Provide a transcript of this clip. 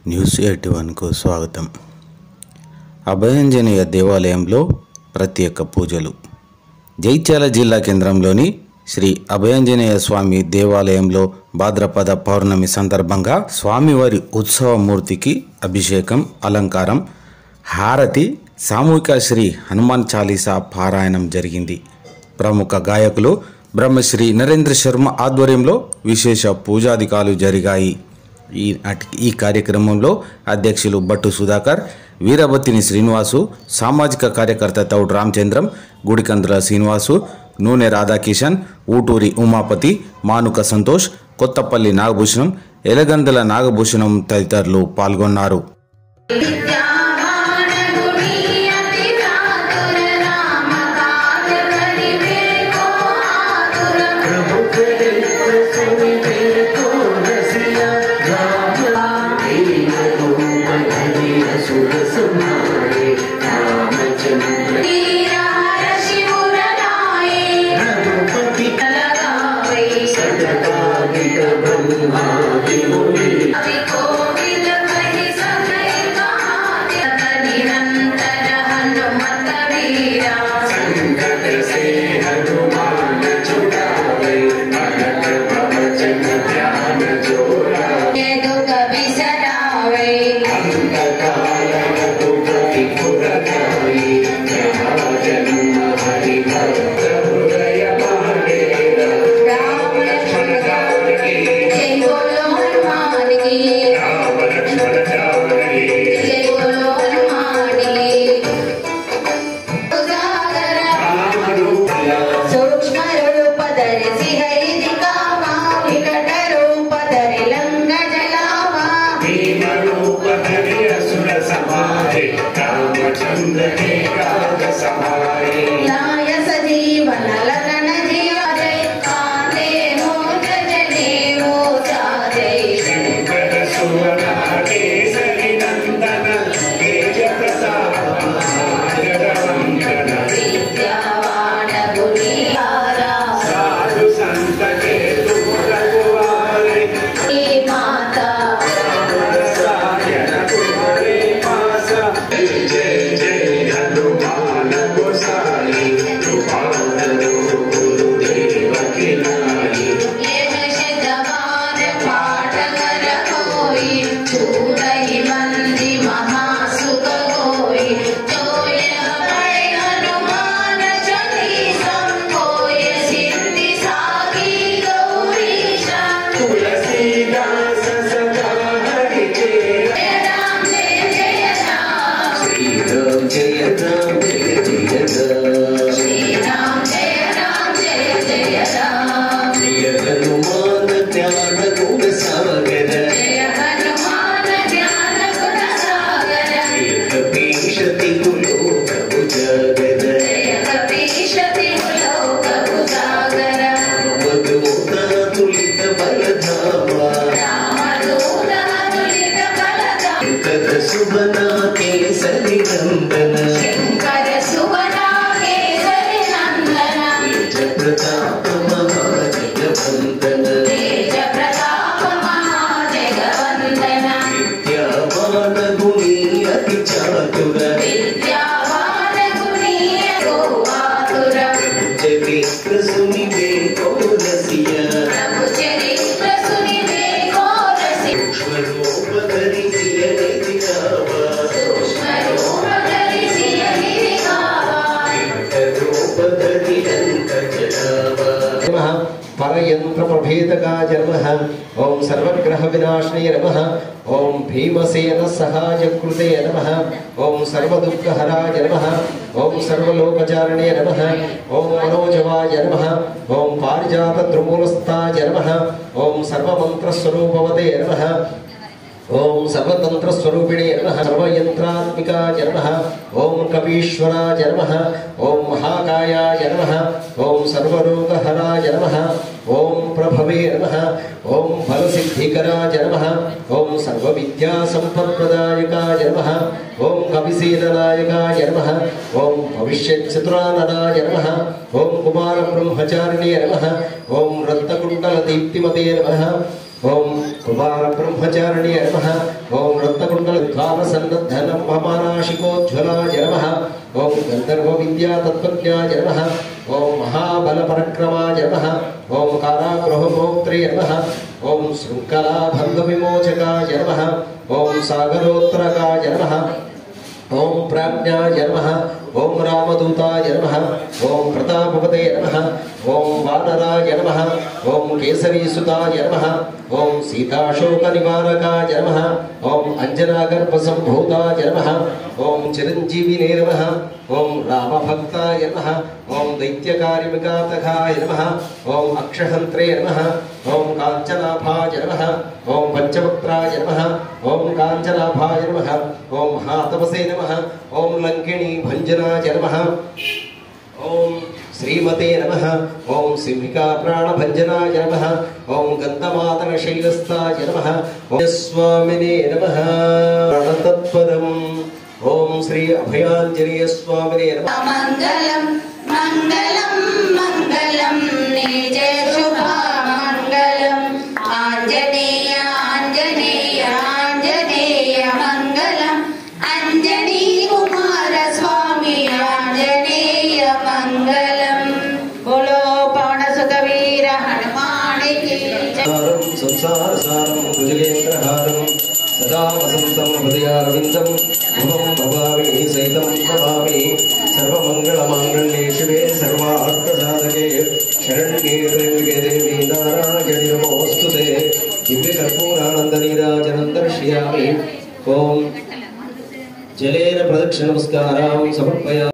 News 81కు స్వాగతం. అభయాంజనేయ దేవాలయంలో ప్రత్యేక పూజలు. జైత్యాల జిల్లా కేంద్రంలోని శ్రీ అభయాంజనేయ స్వామి దేవాలయంలో భాద్రపద పౌర్ణమి సందర్భంగా స్వామివారి ఉత్సవమూర్తికి అభిషేకం, అలంకారం, హారతి, సామూహిక శ్రీ హనుమాన్ చాలీసా పారాయణం జరిగింది. ప్రముఖ గాయకులు బ్రహ్మశ్రీ నరేంద్ర శర్మ ఆధ్వర్యంలో విశేష పూజాధికాలు జరిగాయి. ఈ కార్యక్రమంలో అధ్యక్షులు బట్టు సుధాకర్, వీరబత్తిని శ్రీనివాసు, సామాజిక కార్యకర్త తౌడ్ రామచంద్రం, గుడికంద్ర శ్రీనివాసు, నూనె రాధాకిషన్, ఊటూరి ఉమాపతి, మానుక సంతోష్, కొత్తపల్లి నాగభూషణం, ఎలగందల నాగభూషణం తదితరులు పాల్గొన్నారు. परयंत्र प्रभेदकाय नमः। ओं सर्वग्रह विनाशिने नमः। ओं भीमसेन सहायकृते नमः। ओं सर्वदुःखहराय नमः। ओं सर्वलोकचारिणे नमः। ओं मनोजवाय नमः। ओं पारिजातद्रुमूलस्थाय नमः। ओं सर्वमन्त्रस्वरूपवते नमः। ओं सर्वतंत्रस्वरूपिणे नमः। सर्वयंत्रात्मिकाय नमः। ओं कवीश्वराय नमः। ओं महाकायाय नमः। ओं सर्वरोगहराय नमः। ओं प्रभवे नमः। ओं फलसिद्धिकराय नमः। ओं सर्वविद्यासम्पत्प्रदायकाय नमः। ओं कविसेननायकाय नमः। ओं भविष्यच्चतुराननाय नमः। ओं कुमारब्रह्मचारिणे नमः। ओं रत्नकुण्डलदीप्तिमते नमः। ఓం కుమార బ్రహ్మచారిణ్యే నమః. ఓం రత్నకుండల విద్వానసన్నద్ధనం మహానాశికోజ్వలాయ నమః. ఓం గంధర్వ విద్యా తత్వజ్ఞాయ నమః. ఓం మహాబల పరక్రమాయ నమః. ఓం కారాగృహమోక్త్రే నమః. ఓం శృంఖలాభంగ విమోచకాయ నమః. ఓం సాగరోత్తరకాయ నమః. ఓం ప్రాజ్ఞాయ నమః. ఓం రామదూతాయ నమః. ఓం ప్రతాపపతే నమః. ఓం వానరాయ నమః. ఓం కేసరీసుతాయ నమః. ఓం సీతాశోక నివారకాయ నమః. ఓం అంజనాగర్భ సంభూతాయ నమః. ఓం చిరంజీవినే నమః. ఓం రామభక్తాయ నమః. ఓం దైత్యకార్మికాతకాయ నమః. ఓం అక్షహంత్రే నమః. ఓం కాంచనాభాయ నమః. ఓం పంచవక్త్రాయ నమః. ఓం కాంచనాభాయ నమః. ఓం మహాతపసే నమః. ఓం లంకిణీ భంజనాయ నమః. ఓం శ్రీమతే నమః. ఓం సింహికా ప్రాణభంజనాయ నమః. ఓం గంధమాదన శైలస్థాయ నమః. ఓం స్వామినే నమః. ప్రణతత్పదం. ఓం శ్రీ అభయాంజనేయ స్వామినే నమః. మంగళం మంగళం మంగళం నిజ శుభమంగళం ఆంజనేయ ఆంజనేయ ఆంజనేయ మంగళం అంజనీ కుమార స్వామి ఆంజనేయ మంగళం. బోలో పవనసుత వీర హనుమానికి సంసారసారం భుజగేంద్రహారం సదా వసంతం హృదయారవిందం భవం భవామి సైతం భవామి. సర్వమంగళమాంగళ్యే శివే సర్వార్థసాధకే శరణ్యే త్ర్యంబకే దేవి నారాయణి నమోస్తుతే. దివ్యకర్పూరానందనీరాజనం దర్శయామి. ఓం జలేన ప్రదక్షిణ నమస్కారం సమర్పయామి.